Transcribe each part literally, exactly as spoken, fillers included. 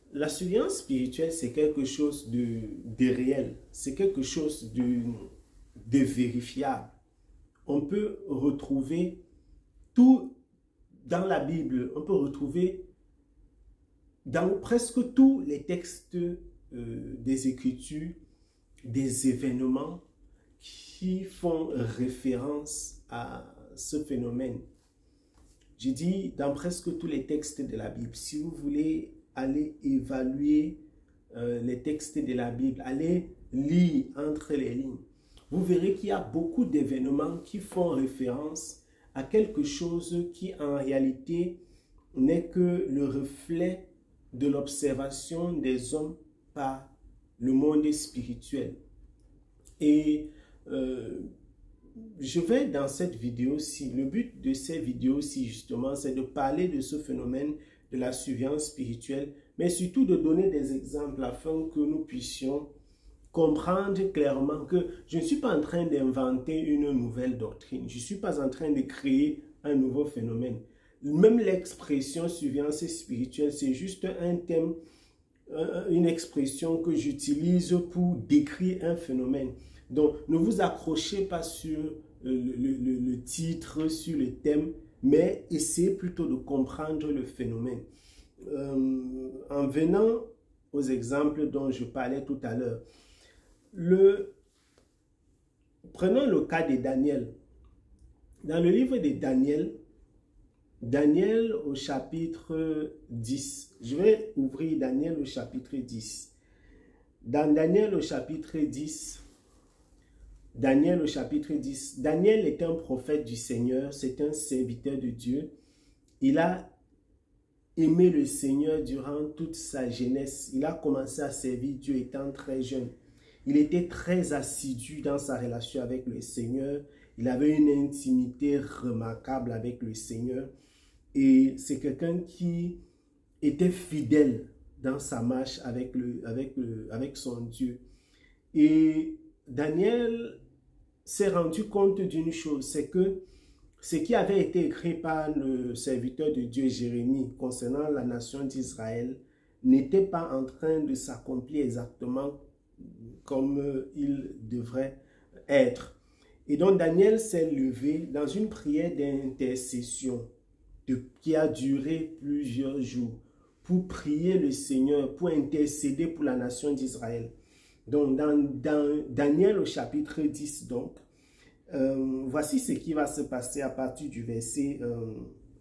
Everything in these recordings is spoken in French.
La surveillance spirituelle, c'est quelque chose de, de réel, c'est quelque chose de, de vérifiable. On peut retrouver tout dans la Bible, on peut retrouver dans presque tous les textes euh, des Écritures, des événements qui font référence à ce phénomène. Je dis dans presque tous les textes de la Bible. Si vous voulez aller évaluer euh, les textes de la Bible, allez lire entre les lignes, vous verrez qu'il y a beaucoup d'événements qui font référence à quelque chose qui en réalité n'est que le reflet de l'observation des hommes par le monde spirituel. Et euh, je vais dans cette vidéo-ci, le but de cette vidéo-ci justement, c'est de parler de ce phénomène de la surveillance spirituelle, mais surtout de donner des exemples afin que nous puissions comprendre clairement que je ne suis pas en train d'inventer une nouvelle doctrine, je ne suis pas en train de créer un nouveau phénomène. Même l'expression surveillance spirituelle, c'est juste un thème, une expression que j'utilise pour décrire un phénomène. Donc, ne vous accrochez pas sur le, le, le, le titre, sur le thème, mais essayez plutôt de comprendre le phénomène. Euh, en venant aux exemples dont je parlais tout à l'heure, le, prenons le cas de Daniel. Dans le livre de Daniel, Daniel au chapitre dix, je vais ouvrir Daniel au chapitre dix. Dans Daniel au chapitre dix, Daniel au chapitre dix, Daniel est un prophète du Seigneur, c'est un serviteur de Dieu. Il a aimé le Seigneur durant toute sa jeunesse. Il a commencé à servir Dieu étant très jeune. Il était très assidu dans sa relation avec le Seigneur. Il avait une intimité remarquable avec le Seigneur. Et c'est quelqu'un qui était fidèle dans sa marche avec, le, avec, le, avec son Dieu. Et Daniel s'est rendu compte d'une chose, c'est que ce qui avait été écrit par le serviteur de Dieu Jérémie concernant la nation d'Israël n'était pas en train de s'accomplir exactement comme il devrait être. Et donc Daniel s'est levé dans une prière d'intercession qui a duré plusieurs jours pour prier le Seigneur, pour intercéder pour la nation d'Israël. Donc dans, dans Daniel au chapitre dix, donc, euh, voici ce qui va se passer à partir du verset, euh,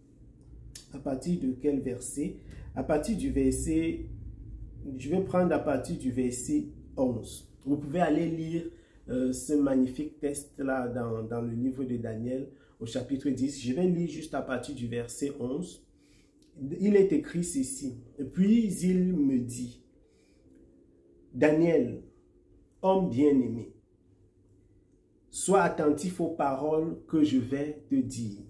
à partir de quel verset? À partir du verset, je vais prendre à partir du verset onze. Vous pouvez aller lire euh, ce magnifique texte-là dans, dans le livre de Daniel au chapitre dix. Je vais lire juste à partir du verset onze. Il est écrit ceci. Puis il me dit, Daniel, homme bien-aimé, sois attentif aux paroles que je vais te dire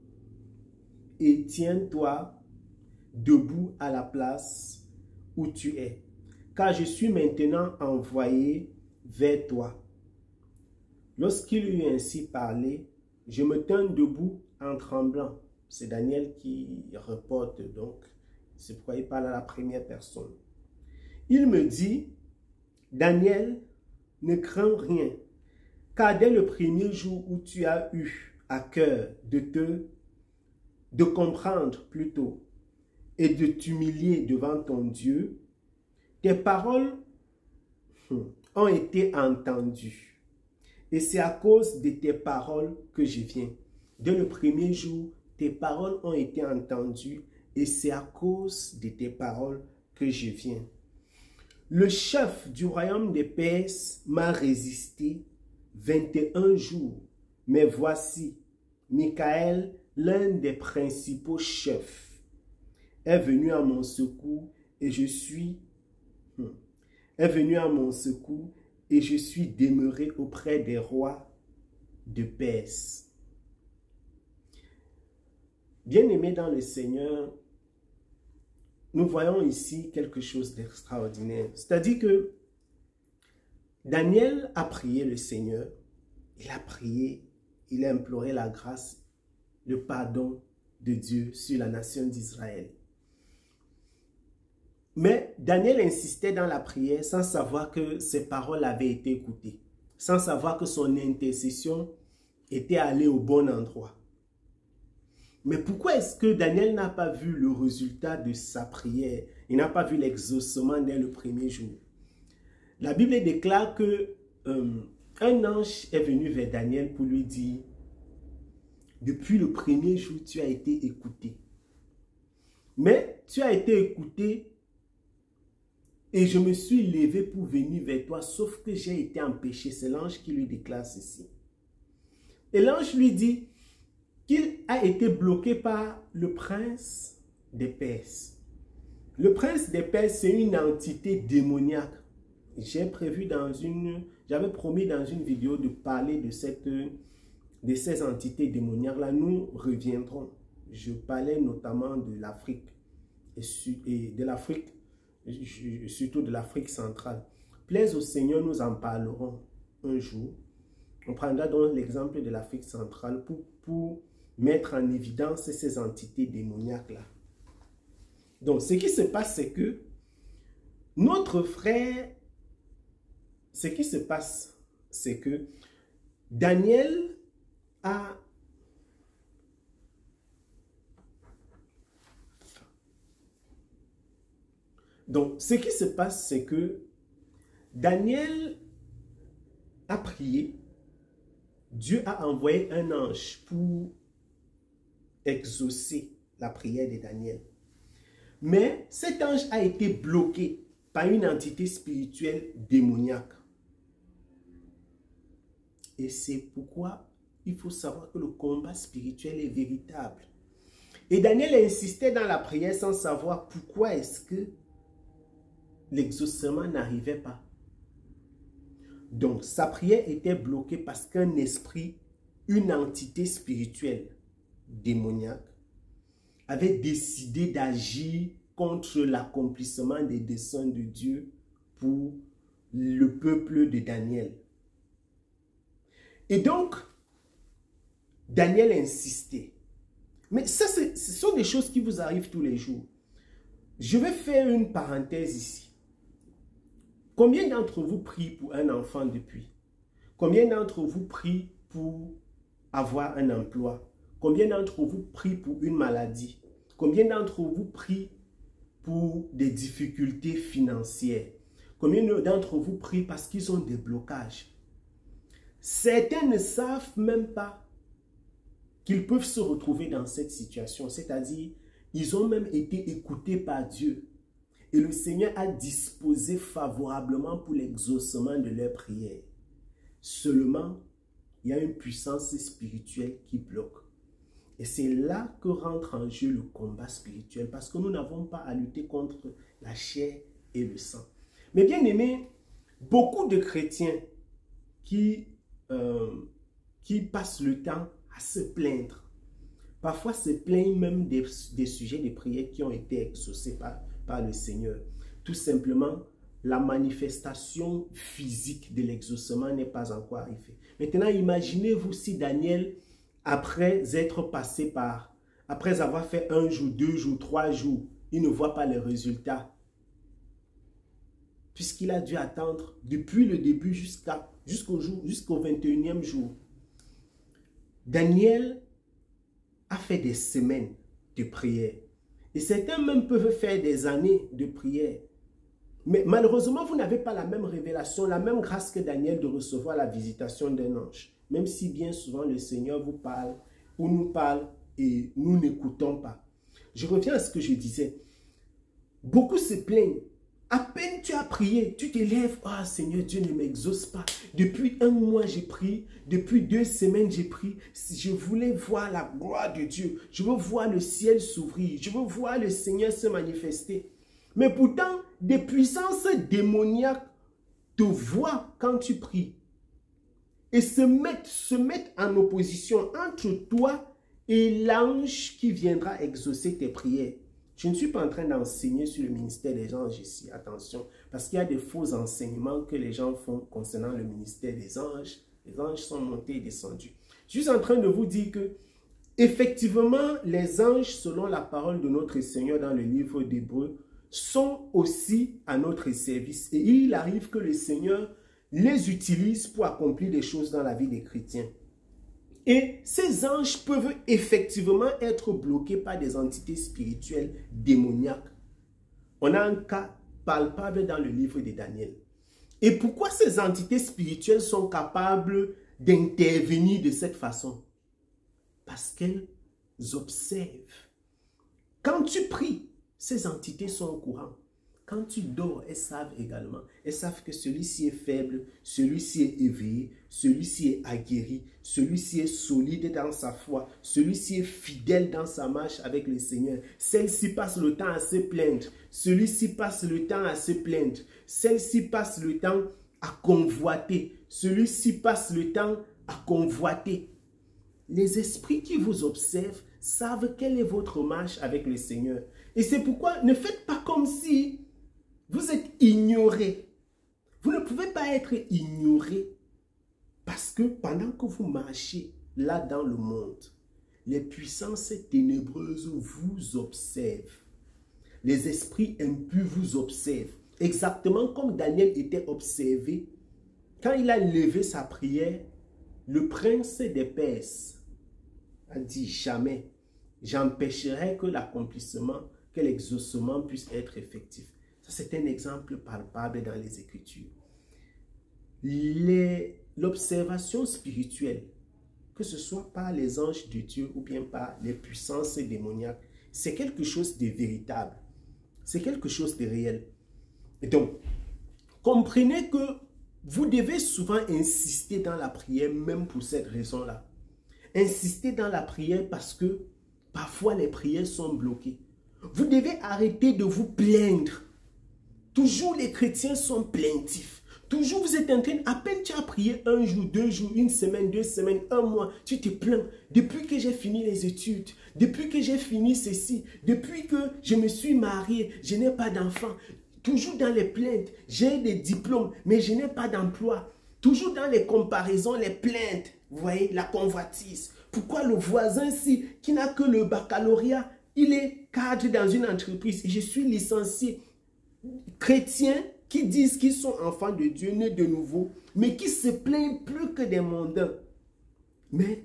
et tiens-toi debout à la place où tu es, car je suis maintenant envoyé vers toi. Lorsqu'il eut ainsi parlé, je me tins debout en tremblant. C'est Daniel qui reporte donc, c'est pourquoi il parle à la première personne. Il me dit, Daniel, ne crains rien, car dès le premier jour où tu as eu à cœur de te, de comprendre plutôt, et de t'humilier devant ton Dieu, tes paroles ont été entendues. Et c'est à cause de tes paroles que je viens. Dès le premier jour, tes paroles ont été entendues et c'est à cause de tes paroles que je viens. Le chef du royaume des Perses m'a résisté vingt et un jours. Mais voici, Michael, l'un des principaux chefs, est venu à mon secours et je suis est venu à mon secours et je suis demeuré auprès des rois de Perse. Bien-aimés dans le Seigneur, nous voyons ici quelque chose d'extraordinaire. C'est-à-dire que Daniel a prié le Seigneur, il a prié, il a imploré la grâce, le pardon de Dieu sur la nation d'Israël. Mais Daniel insistait dans la prière sans savoir que ses paroles avaient été écoutées, sans savoir que son intercession était allée au bon endroit. Mais pourquoi est-ce que Daniel n'a pas vu le résultat de sa prière? Il n'a pas vu l'exaucement dès le premier jour. La Bible déclare que euh, un ange est venu vers Daniel pour lui dire: depuis le premier jour, tu as été écouté. Mais tu as été écouté et je me suis levé pour venir vers toi, sauf que j'ai été empêché. C'est l'ange qui lui déclare ceci. Et l'ange lui dit qu'il a été bloqué par le prince des Perses. Le prince des Perses, c'est une entité démoniaque. J'ai prévu dans une, j'avais promis dans une vidéo de parler de, cette, de ces entités démoniaques-là. Nous reviendrons. Je parlais notamment de l'Afrique, et, et de l'Afrique, surtout de l'Afrique centrale. Plaise au Seigneur, nous en parlerons un jour. On prendra donc l'exemple de l'Afrique centrale pour, pour mettre en évidence ces entités démoniaques-là. Donc, ce qui se passe, c'est que notre frère, ce qui se passe, c'est que Daniel a Donc, ce qui se passe, c'est que Daniel a prié. Dieu a envoyé un ange pour exaucer la prière de Daniel. Mais cet ange a été bloqué par une entité spirituelle démoniaque. Et c'est pourquoi il faut savoir que le combat spirituel est véritable. Et Daniel insistait dans la prière sans savoir pourquoi est-ce que l'exaucement n'arrivait pas. Donc, sa prière était bloquée parce qu'un esprit, une entité spirituelle démoniaque, avait décidé d'agir contre l'accomplissement des desseins de Dieu pour le peuple de Daniel. Et donc, Daniel insistait. Mais ça, ce sont des choses qui vous arrivent tous les jours. Je vais faire une parenthèse ici. Combien d'entre vous prient pour un enfant depuis? Combien d'entre vous prient pour avoir un emploi? Combien d'entre vous prient pour une maladie? Combien d'entre vous prient pour des difficultés financières? Combien d'entre vous prient parce qu'ils ont des blocages? Certains ne savent même pas qu'ils peuvent se retrouver dans cette situation. C'est-à-dire, ils ont même été écoutés par Dieu. Et le Seigneur a disposé favorablement pour l'exaucement de leurs prières. Seulement, il y a une puissance spirituelle qui bloque. Et c'est là que rentre en jeu le combat spirituel. Parce que nous n'avons pas à lutter contre la chair et le sang. Mais bien aimé, beaucoup de chrétiens qui, euh, qui passent le temps à se plaindre. Parfois se plaignent même des, des sujets de prière qui ont été exaucés par, par le Seigneur. Tout simplement, la manifestation physique de l'exaucement n'est pas encore arrivée. Maintenant, imaginez-vous si Daniel, après être passé par, après avoir fait un jour, deux jours, trois jours, il ne voit pas les résultats. Puisqu'il a dû attendre depuis le début jusqu'à, jusqu'au jour, jusqu'au vingt et unième jour. Daniel a fait des semaines de prière. Et certains même peuvent faire des années de prière. Mais malheureusement, vous n'avez pas la même révélation, la même grâce que Daniel de recevoir la visitation d'un ange. Même si bien souvent le Seigneur vous parle ou nous parle et nous n'écoutons pas. Je reviens à ce que je disais. Beaucoup se plaignent. À peine tu as prié, tu te lèves. Ah, Seigneur, Dieu ne m'exauce pas. Depuis un mois, j'ai prié. Depuis deux semaines, j'ai prié. Je voulais voir la gloire de Dieu. Je veux voir le ciel s'ouvrir. Je veux voir le Seigneur se manifester. Mais pourtant, des puissances démoniaques te voient quand tu pries. Et se mettent, se mettent en opposition entre toi et l'ange qui viendra exaucer tes prières. Je ne suis pas en train d'enseigner sur le ministère des anges ici, attention, parce qu'il y a des faux enseignements que les gens font concernant le ministère des anges. Les anges sont montés et descendus. Je suis en train de vous dire que, effectivement, les anges, selon la parole de notre Seigneur dans le livre d'Hébreux, sont aussi à notre service. Et il arrive que le Seigneur les utilise pour accomplir des choses dans la vie des chrétiens. Et ces anges peuvent effectivement être bloqués par des entités spirituelles démoniaques. On a un cas palpable dans le livre de Daniel. Et pourquoi ces entités spirituelles sont capables d'intervenir de cette façon? Parce qu'elles observent. Quand tu pries, ces entités sont au courant. Quand tu dors, elles savent également. Elles savent que celui-ci est faible, celui-ci est éveillé, celui-ci est aguerri, celui-ci est solide dans sa foi, celui-ci est fidèle dans sa marche avec le Seigneur. Celle-ci passe le temps à se plaindre, celui-ci passe le temps à se plaindre, celle-ci passe le temps à convoiter, celui-ci passe le temps à convoiter. Les esprits qui vous observent savent quelle est votre marche avec le Seigneur. Et c'est pourquoi ne faites pas comme si vous êtes ignoré. Vous ne pouvez pas être ignoré parce que pendant que vous marchez là dans le monde, les puissances ténébreuses vous observent. Les esprits impurs vous observent. Exactement comme Daniel était observé. Quand il a levé sa prière, le prince des Perses a dit jamais, j'empêcherai que l'accomplissement, que l'exaucement puisse être effectif. Ça, c'est un exemple palpable dans les Écritures. L'observation spirituelle, que ce soit par les anges de Dieu ou bien par les puissances démoniaques, c'est quelque chose de véritable. C'est quelque chose de réel. Et donc, comprenez que vous devez souvent insister dans la prière, même pour cette raison-là. Insister dans la prière parce que parfois les prières sont bloquées. Vous devez arrêter de vous plaindre. Toujours les chrétiens sont plaintifs. Toujours vous êtes en train, à peine tu as prié un jour, deux jours, une semaine, deux semaines, un mois, tu te plains. Depuis que j'ai fini les études, depuis que j'ai fini ceci, depuis que je me suis marié, je n'ai pas d'enfant. Toujours dans les plaintes, j'ai des diplômes, mais je n'ai pas d'emploi. Toujours dans les comparaisons, les plaintes, vous voyez, la convoitise. Pourquoi le voisin-ci, qui n'a que le baccalauréat, il est cadre dans une entreprise et je suis licencié. Chrétiens qui disent qu'ils sont enfants de Dieu, nés de nouveau, mais qui se plaignent plus que des mondains. Mais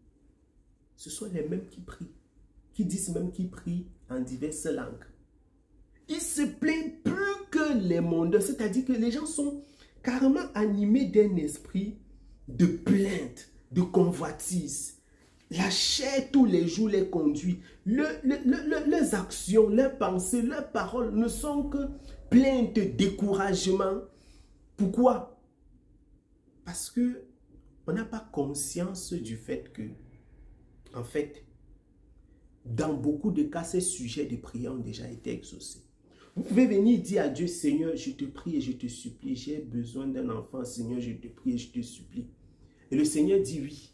ce sont les mêmes qui prient, qui disent même qu'ils prient en diverses langues. Ils se plaignent plus que les mondains, c'est-à-dire que les gens sont carrément animés d'un esprit de plainte, de convoitise. La chair tous les jours les conduit. Le, le, le, leurs actions, leurs pensées, leurs paroles ne sont que plaintes, découragement. Pourquoi? Parce que on n'a pas conscience du fait que, en fait, dans beaucoup de cas, ces sujets de prière ont déjà été exaucés. Vous pouvez venir dire à Dieu, Seigneur, je te prie et je te supplie, j'ai besoin d'un enfant, Seigneur, je te prie et je te supplie. Et le Seigneur dit oui.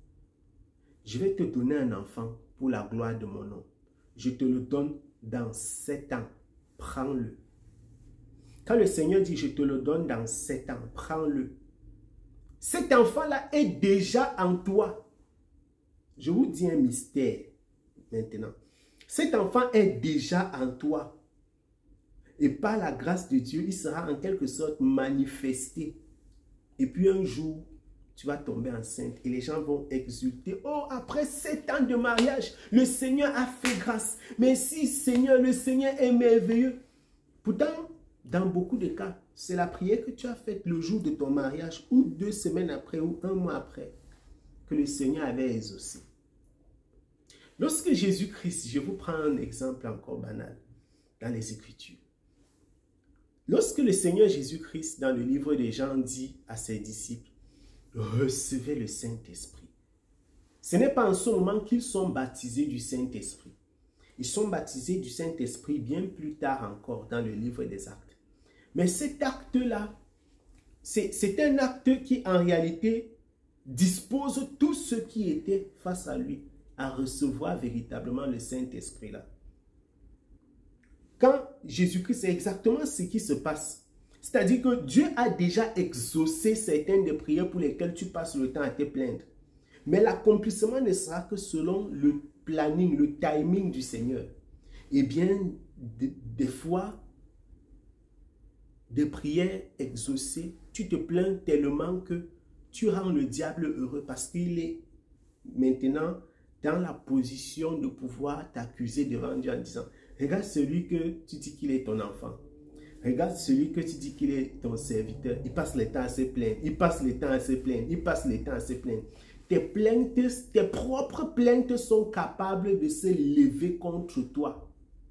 Je vais te donner un enfant pour la gloire de mon nom. Je te le donne dans sept ans. Prends-le. Quand le Seigneur dit, je te le donne dans sept ans, prends-le. Cet enfant-là est déjà en toi. Je vous dis un mystère maintenant. Cet enfant est déjà en toi. Et par la grâce de Dieu, il sera en quelque sorte manifesté. Et puis un jour, tu vas tomber enceinte et les gens vont exulter. Oh, après sept ans de mariage, le Seigneur a fait grâce. Merci Seigneur, le Seigneur est merveilleux. Pourtant, dans beaucoup de cas, c'est la prière que tu as faite le jour de ton mariage ou deux semaines après ou un mois après que le Seigneur avait exaucé. Lorsque Jésus-Christ, je vous prends un exemple encore banal dans les Écritures. Lorsque le Seigneur Jésus-Christ, dans le livre des Jean, dit à ses disciples, recevez le Saint-Esprit. Ce n'est pas en ce moment qu'ils sont baptisés du Saint-Esprit. Ils sont baptisés du Saint-Esprit bien plus tard encore dans le livre des Actes. Mais cet acte-là, c'est un acte qui en réalité dispose tous ceux qui étaient face à lui à recevoir véritablement le Saint-Esprit-là. Quand Jésus-Christ, c'est exactement ce qui se passe. C'est-à-dire que Dieu a déjà exaucé certaines des prières pour lesquelles tu passes le temps à te plaindre. Mais l'accomplissement ne sera que selon le planning, le timing du Seigneur. Et bien, des fois, des prières exaucées, tu te plains tellement que tu rends le diable heureux parce qu'il est maintenant dans la position de pouvoir t'accuser devant Dieu en disant, regarde celui que tu dis qu'il est ton enfant. Regarde celui que tu dis qu'il est ton serviteur. Il passe le temps à se plaindre. Il passe le temps à se plaindre. Il passe le temps à se plaindre. Tes plaintes, tes propres plaintes sont capables de se lever contre toi.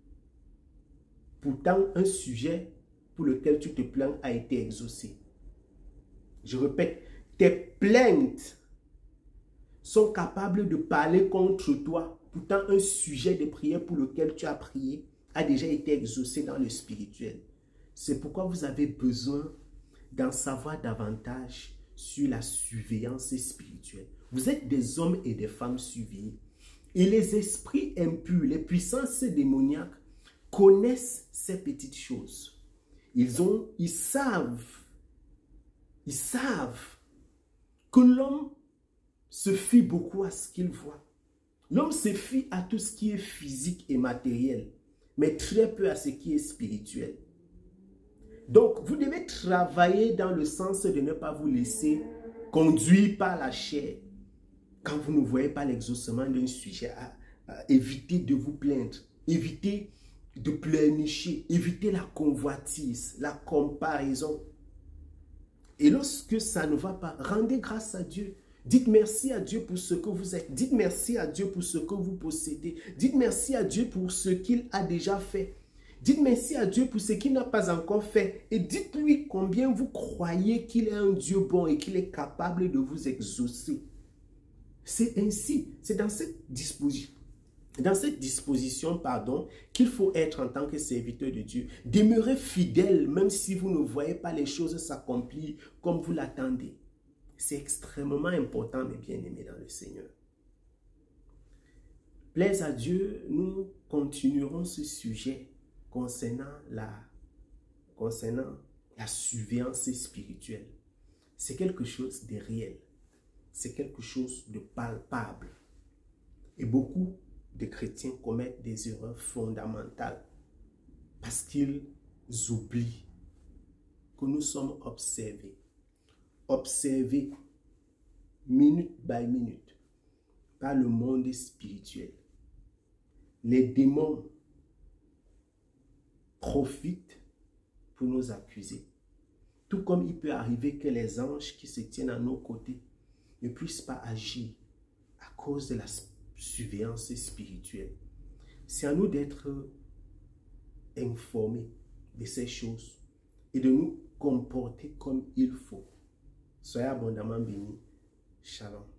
Pourtant, un sujet pour lequel tu te plains a été exaucé. Je répète, tes plaintes sont capables de parler contre toi. Pourtant, un sujet de prière pour lequel tu as prié a déjà été exaucé dans le spirituel. C'est pourquoi vous avez besoin d'en savoir davantage sur la surveillance spirituelle. Vous êtes des hommes et des femmes surveillés. Et les esprits impurs, les puissances démoniaques connaissent ces petites choses. Ils ont, ils savent, ils savent que l'homme se fie beaucoup à ce qu'il voit. L'homme se fie à tout ce qui est physique et matériel, mais très peu à ce qui est spirituel. Donc, vous devez travailler dans le sens de ne pas vous laisser conduire par la chair. Quand vous ne voyez pas l'exaucement d'un sujet, à, à éviter de vous plaindre, évitez de pleurnicher, évitez la convoitise, la comparaison. Et lorsque ça ne va pas, rendez grâce à Dieu. Dites merci à Dieu pour ce que vous êtes. Dites merci à Dieu pour ce que vous possédez. Dites merci à Dieu pour ce qu'il a déjà fait. Dites merci à Dieu pour ce qu'il n'a pas encore fait. Et dites-lui combien vous croyez qu'il est un Dieu bon et qu'il est capable de vous exaucer. C'est ainsi, c'est dans cette disposition, dans cette disposition, pardon, qu'il faut être en tant que serviteur de Dieu. Demeurez fidèle même si vous ne voyez pas les choses s'accomplir comme vous l'attendez. C'est extrêmement important, mes bien-aimés dans le Seigneur. Plaise à Dieu, nous continuerons ce sujet concernant la, concernant la surveillance spirituelle. C'est quelque chose de réel. C'est quelque chose de palpable. Et beaucoup de chrétiens commettent des erreurs fondamentales parce qu'ils oublient que nous sommes observés. Observés minute by minute par le monde spirituel. Les démons profitent pour nous accuser. Tout comme il peut arriver que les anges qui se tiennent à nos côtés ne puissent pas agir à cause de la surveillance spirituelle. C'est à nous d'être informés de ces choses et de nous comporter comme il faut. Soyez abondamment bénis. Shalom.